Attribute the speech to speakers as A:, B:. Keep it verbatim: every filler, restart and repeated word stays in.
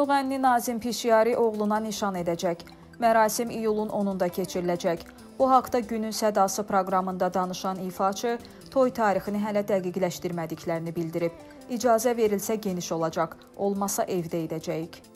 A: Müğənni Nazim Pişiyari oğluna nişan edəcək. Mərasim iyulun onunda keçiriləcək. Bu haqda Günün Sədası proqramında danışan ifaçı, toy tarixini hələ dəqiqləşdirmədiklərini bildirib. İcazə verilsə geniş olacaq, olmasa evdə edəcəyik.